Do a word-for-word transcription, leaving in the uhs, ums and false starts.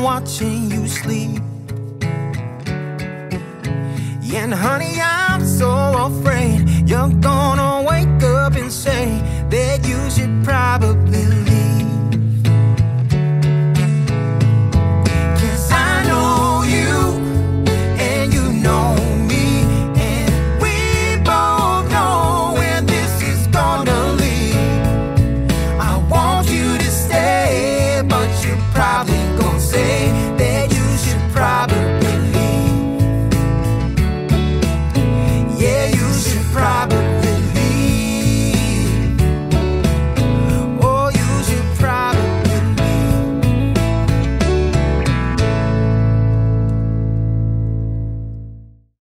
watching you sleep. Yeah, and honey, I'm so afraid you're gonna wake up and say that you should probably leave. 'Cause I know you and you know me, and we both know where this is gonna lead. I want you to stay, but you're probably gonna say that